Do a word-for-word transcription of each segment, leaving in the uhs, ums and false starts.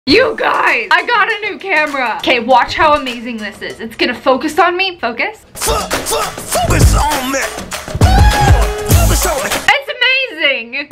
You guys, I got a new camera. Okay, watch how amazing this is. It's gonna focus on me. Focus. Focus on me. Focus on me. It's amazing.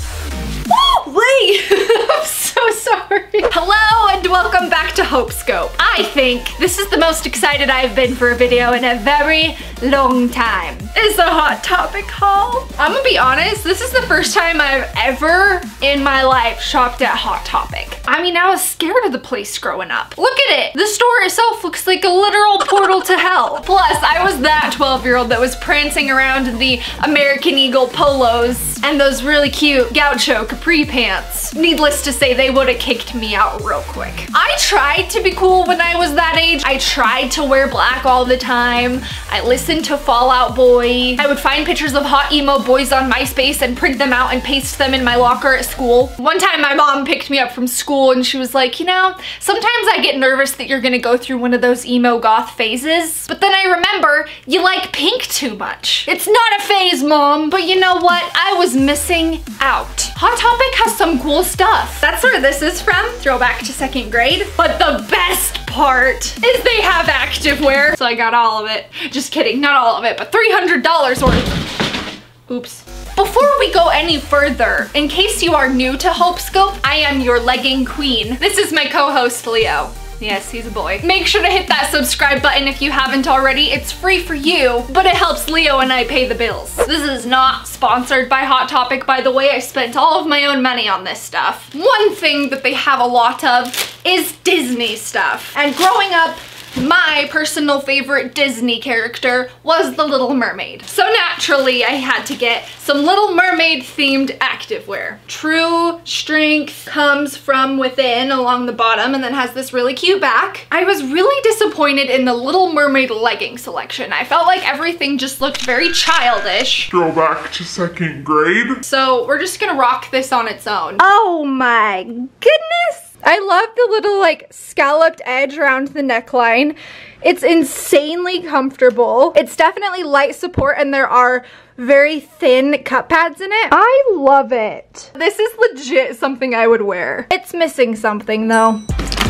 Woo, wait. I'm so sorry. Hello and welcome back to HopeScope. I think this is the most excited I've been for a video in a very long time. It's a Hot Topic haul. I'm gonna be honest, this is the first time I've ever in my life shopped at Hot Topic. I mean, I was scared of the place growing up. Look at it. The store itself looks like a literal portal to hell. Plus, I was that twelve year old that was prancing around in the American Eagle polos and those really cute gaucho capri pants. Needless to say, they would have kicked me out real quick. I tried to be cool when I was that age. I tried to wear black all the time. I listened to Fall Out Boy. I would find pictures of hot emo boys on MySpace and print them out and paste them in my locker at school. One time my mom picked me up from school and she was like, you know, sometimes I get nervous that you're gonna go through one of those emo goth phases. But then I remember you like pink too much. It's not a phase, Mom. But you know what? I was missing out. Hot Topic has some cool stuff. That's where this is from. Throwback to second grade. But the best part is they have activewear. So I got all of it. Just kidding, not all of it, but three hundred dollars worth. Oops. Before we go any further, in case you are new to HopeScope, I am your legging queen. This is my co-host, Leo. Yes, he's a boy. Make sure to hit that subscribe button if you haven't already. It's free for you, but it helps Leo and I pay the bills. This is not sponsored by Hot Topic, by the way. I spent all of my own money on this stuff. One thing that they have a lot of is Disney stuff. And growing up, my personal favorite Disney character was the Little Mermaid. So naturally, I had to get some Little Mermaid themed activewear. True strength comes from within along the bottom and then has this really cute back. I was really disappointed in the Little Mermaid legging selection. I felt like everything just looked very childish. Go back to second grade. So we're just gonna rock this on its own. Oh my goodness! I love the little like scalloped edge around the neckline. It's insanely comfortable. It's definitely light support and there are very thin cup pads in it. I love it. This is legit something I would wear. It's missing something though.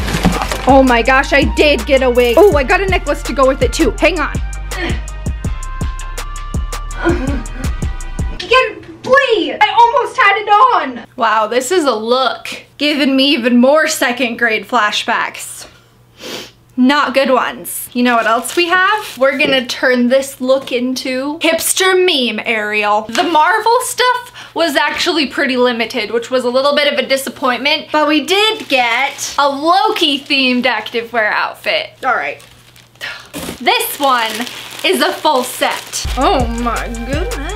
Oh my gosh, I did get a wig. Oh, I got a necklace to go with it too. Hang on. Get Blee! I almost had it on! Wow, this is a look. Giving me even more second grade flashbacks. Not good ones. You know what else we have? We're gonna turn this look into hipster meme Ariel. The Marvel stuff was actually pretty limited, which was a little bit of a disappointment, but we did get a Loki themed activewear outfit. All right. This one is a full set. Oh my goodness.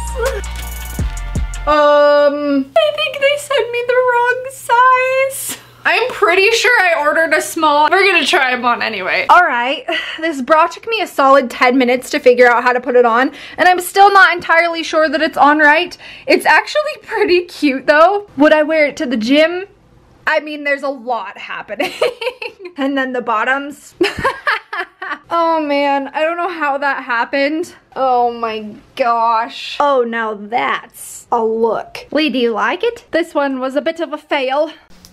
Um, I think they sent me the wrong size. I'm pretty sure I ordered a small. We're gonna try them on anyway. All right, this bra took me a solid ten minutes to figure out how to put it on, and I'm still not entirely sure that it's on right. It's actually pretty cute though. Would I wear it to the gym? I mean, there's a lot happening. And then the bottoms. Oh man, I don't know how that happened. Oh my gosh. Oh, now that's a look. Lee, do you like it? This one was a bit of a fail.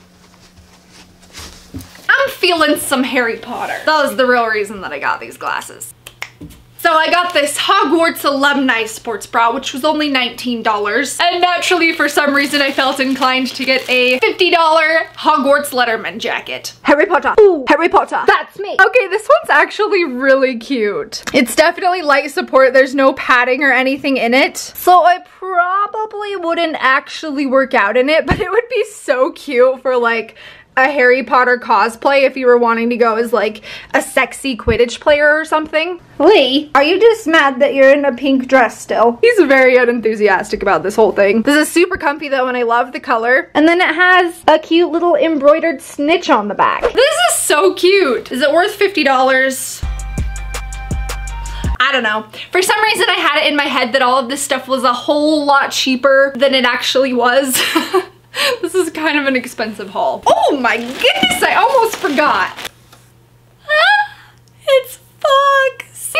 I'm feeling some Harry Potter. That was the real reason that I got these glasses. So I got this Hogwarts alumni sports bra, which was only nineteen dollars. And naturally, for some reason, I felt inclined to get a fifty dollar Hogwarts Letterman jacket. Harry Potter. Ooh, Harry Potter. That's me. Okay, this one's actually really cute. It's definitely light support. There's no padding or anything in it. So I probably wouldn't actually work out in it, but it would be so cute for like a Harry Potter cosplay if you were wanting to go as like a sexy Quidditch player or something. Lee, are you just mad that you're in a pink dress still? He's very unenthusiastic about this whole thing. This is super comfy though and I love the color. And then it has a cute little embroidered snitch on the back. This is so cute. Is it worth fifty dollars? I don't know. For some reason I had it in my head that all of this stuff was a whole lot cheaper than it actually was. This is kind of an expensive haul. Oh my goodness, I almost forgot. It's Fox. He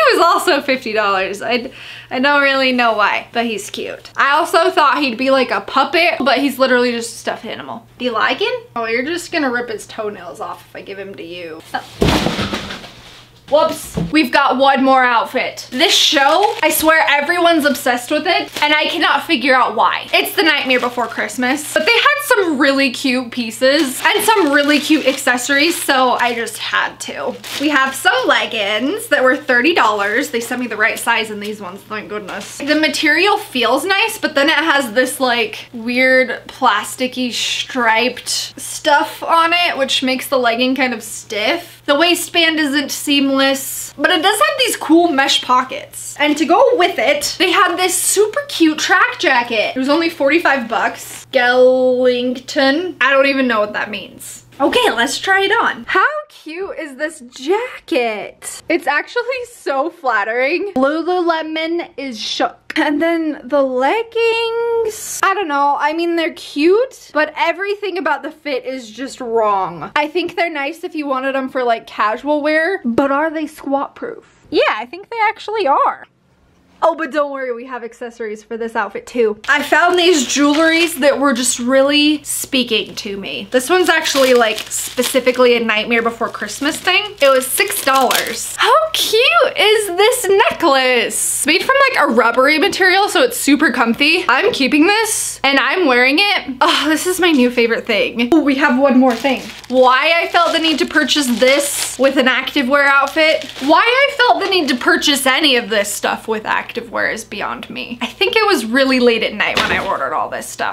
was also fifty dollars. I, I don't really know why, but he's cute. I also thought he'd be like a puppet, but he's literally just a stuffed animal. Do you like him? Oh, you're just gonna rip his toenails off if I give him to you. Oh. Whoops. We've got one more outfit. This show, I swear everyone's obsessed with it and I cannot figure out why. It's The Nightmare Before Christmas, but they had some really cute pieces and some really cute accessories, so I just had to. We have some leggings that were thirty dollars. They sent me the right size in these ones, thank goodness. The material feels nice, but then it has this like weird plasticky striped stuff on it, which makes the legging kind of stiff. The waistband isn't seamless, but it does have these cool mesh pockets. And to go with it, they had this super cute track jacket. It was only forty-five bucks. Skellington. I don't even know what that means. Okay, let's try it on. How cute is this jacket? It's actually so flattering. Lululemon is shook. And then the leggings, I don't know. I mean, they're cute, but everything about the fit is just wrong. I think they're nice if you wanted them for like casual wear, but are they squat proof? Yeah, I think they actually are. Oh, but don't worry, we have accessories for this outfit too. I found these jewelries that were just really speaking to me. This one's actually like specifically a Nightmare Before Christmas thing. It was six dollars. How cute is this necklace? It's made from like a rubbery material, so it's super comfy. I'm keeping this and I'm wearing it. Oh, this is my new favorite thing. Oh, we have one more thing. Why I felt the need to purchase this with an activewear outfit, why I felt the need to purchase any of this stuff with activewear activewear is beyond me. I think it was really late at night when I ordered all this stuff.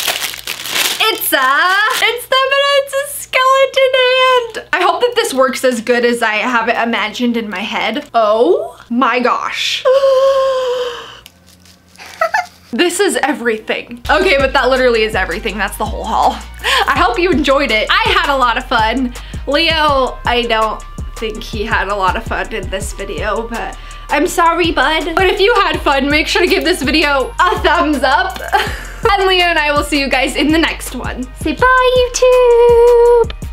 It's a, it's the, it's a skeleton hand. I hope that this works as good as I have it imagined in my head. Oh my gosh. This is everything. Okay, but that literally is everything. That's the whole haul. I hope you enjoyed it. I had a lot of fun. Leo, I don't think he had a lot of fun in this video, but I'm sorry, bud. But if you had fun, make sure to give this video a thumbs up. And Leo and I will see you guys in the next one. Say bye, YouTube.